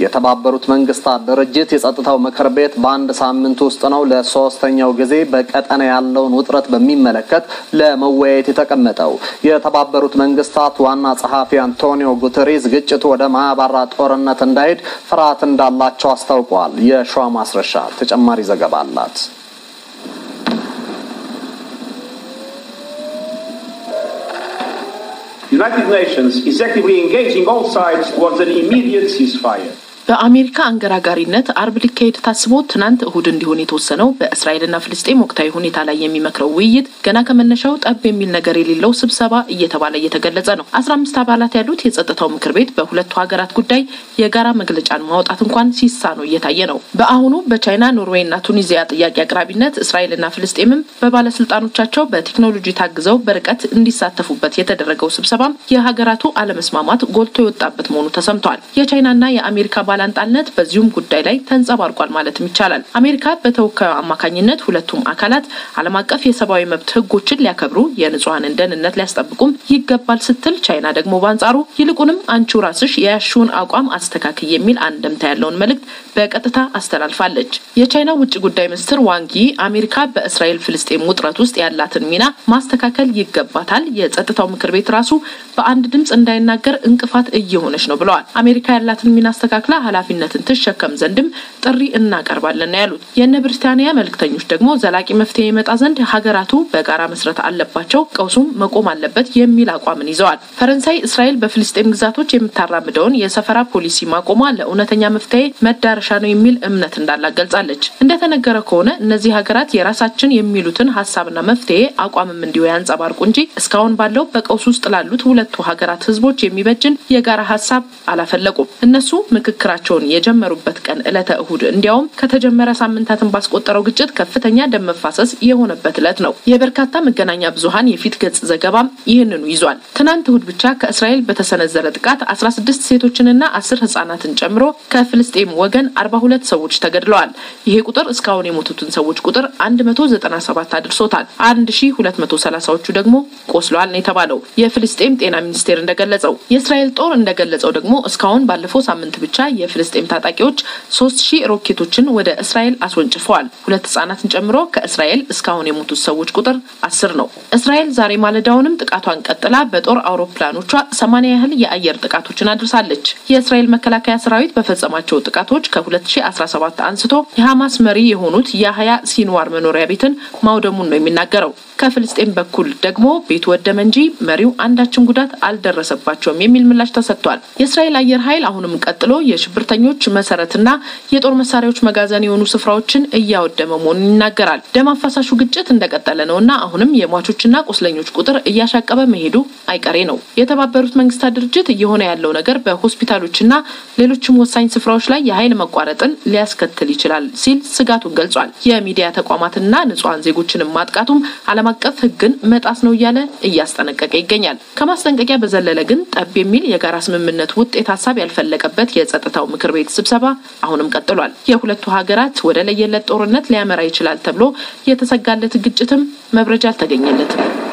የተባበሩት መንግስታት ድርጅት የጸጥታው ምክር ቤት በአንድ ሳምንት ውስጥ ነው ለሶስተኛው ጊዜ በቀጠና ያለውን ውጥረት በሚመለከት ለመወያየት የተቀመጠው። የተባበሩት መንግስታት ዋና ጸሐፊ አንቶኒዮ ጉተሬስ ግጭቱ ወደ ማያባራ ጦርነት እንዳይሄድ ፍርሃት እንዳላቸው አስታውቀዋል። የሸዋ ማስረሻ ተጨማሪ ዘገባ አላት። United Nations is actively engaging all sides towards an immediate ceasefire. በአሜሪካ አንገራጋሪነት አርብ ሊካሄድ ታስቦ ትናንት እሁድ እንዲሆን የተወሰነው በእስራኤልና ፍልስጤም ወቅታዊ ሁኔታ ላይ የሚመክረው ውይይት ገና ከመነሻው ጠብ የሚል ነገር የሌለው ስብሰባ እየተባለ እየተገለጸ ነው። 15 አባላት ያሉት የጸጥታው ምክር ቤት በሁለቱ ሀገራት ጉዳይ የጋራ መግለጫን ማውጣት እንኳን ሲሳነው እየታየ ነው። በአሁኑ በቻይና ኖርዌይና ቱኒዚያ ጥያቄ አቅራቢነት እስራኤልና ፍልስጤምም በባለስልጣኖቻቸው በቴክኖሎጂ ታግዘው በርቀት እንዲሳተፉበት የተደረገው ስብሰባም የሀገራቱ አለመስማማት ጎልቶ የወጣበት መሆኑ ተሰምቷል። የቻይናና የአሜሪካ ባላንጣነት በዚሁም ጉዳይ ላይ ተንጸባርቋል ማለትም ይቻላል። አሜሪካ በተወካዩ አማካኝነት ሁለቱም አካላት ዓለም አቀፍ የሰብአዊ መብት ህጎችን ሊያከብሩ የንጹሃንን ደህንነት ሊያስጠብቁም ይገባል ስትል፣ ቻይና ደግሞ በአንጻሩ ይልቁንም አንቺ ራስሽ የያሽውን አቋም አስተካክይ የሚል አንድምታ ያለውን መልእክት በቀጥታ አስተላልፋለች። የቻይና ውጭ ጉዳይ ሚኒስትር ዋንጊ አሜሪካ በእስራኤል ፍልስጤም ውጥረት ውስጥ ያላትን ሚና ማስተካከል ይገባታል፣ የጸጥታው ምክር ቤት ራሱ በአንድ ድምጽ እንዳይናገር እንቅፋት እየሆነች ነው ብለዋል። አሜሪካ ያላትን ሚና አስተካክላ ኃላፊነትን ተሸከም ዘንድም ጥሪ እናቀርባለን ያሉት የነ ብሪታንያ መልእክተኞች ደግሞ ዘላቂ መፍትሄ ይመጣ ዘንድ ሀገራቱ በጋራ መስራት አለባቸው፣ ቀውሱም መቆም አለበት የሚል አቋምን ይዘዋል። ፈረንሳይ እስራኤል በፍልስጤም ግዛቶች የምታራምደውን የሰፈራ ፖሊሲ ማቆሟ ለእውነተኛ መፍትሄ መዳረሻ ነው የሚል እምነት እንዳላት ገልጻለች። እንደተነገረ ከሆነ እነዚህ ሀገራት የራሳችን የሚሉትን ሐሳብና መፍትሄ አቋምም እንዲሁ ያንጸባርቁ እንጂ እስካሁን ባለው በቀውስ ውስጥ ላሉት ሁለቱ ሀገራት ህዝቦች የሚበጅን የጋራ ሐሳብ አላፈለቁም። እነሱ ምክክራቸውን የጀመሩበት ቀን ዕለተ እሁድ እንዲያውም ከተጀመረ ሳምንታትን ባስቆጠረው ግጭት ከፍተኛ ደም መፋሰስ የሆነበት ዕለት ነው። የበርካታ መገናኛ ብዙሃን የፊት ገጽ ዘገባም ይህንኑ ይዟል። ትናንት እሁድ ብቻ ከእስራኤል በተሰነዘረ ጥቃት 16 ሴቶችንና 10 ህጻናትን ጨምሮ ከፍልስጤም ወገን 42 ሰዎች ተገድለዋል። ይሄ ቁጥር እስካሁን የሞቱትን ሰዎች ቁጥር 197 አድርሶታል። 1230ዎቹ ደግሞ ቆስለዋል ነው የተባለው። የፍልስጤም ጤና ሚኒስቴር እንደገለጸው፣ የእስራኤል ጦር እንደገለጸው ደግሞ እስካሁን ባለፈው ሳምንት ብቻ የፍልስጤም ታጣቂዎች 3000 ሮኬቶችን ወደ እስራኤል አስወንጭፈዋል። 2 ህጻናትን ጨምሮ ከእስራኤል እስካሁን የሞቱት ሰዎች ቁጥር 10 ነው። እስራኤል ዛሬ ማለዳውንም ጥቃቷን ቀጥላ በጦር አውሮፕላኖቿ 80 ያህል የአየር ጥቃቶችን አድርሳለች። የእስራኤል መከላከያ ሰራዊት በፈጸማቸው ጥቃቶች ከ2017 አንስቶ የሐማስ መሪ የሆኑት ያህያ ሲንዋር መኖሪያ ቤትን ማውደሙን ነው የሚናገረው። ከፍልስጤም በኩል ደግሞ ቤቱ ወደመ እንጂ መሪው አንዳችም ጉዳት አልደረሰባቸውም የሚል ምላሽ ተሰጥቷል። የእስራኤል አየር ኃይል አሁንም ቀጥሎ የሽብርተኞች መሰረትና የጦር መሳሪያዎች መጋዘን የሆኑ ስፍራዎችን እያወደመ መሆኑን ይናገራል። ደም አፋሳሹ ግጭት እንደቀጠለ ነውና አሁንም የሟቾችና ቁስለኞች ቁጥር እያሻቀበ መሄዱ አይቀሬ ነው። የተባበሩት መንግስታት ድርጅት እየሆነ ያለው ነገር በሆስፒታሎችና ሌሎችም ወሳኝ ስፍራዎች ላይ የኃይል መቋረጥን ሊያስከትል ይችላል ሲል ስጋቱን ገልጿል። የሚዲያ ተቋማትና ንጹሃን ዜጎችን ማጥቃቱም ዓለም አቀፍ ህግን መጣስ ነው እያለ እያስጠነቀቀ ይገኛል። ከማስጠንቀቂያ በዘለለ ግን ጠብ የሚል የጋራ ስምምነት ውጤት ሐሳብ ያልፈለቀበት የጸጥታው ምክር ቤት ስብሰባ አሁንም ቀጥሏል። የሁለቱ ሀገራት ወደ ለየለት ጦርነት ሊያመራ ይችላል ተብሎ የተሰጋለት ግጭትም መብረጃ አልተገኘለትም።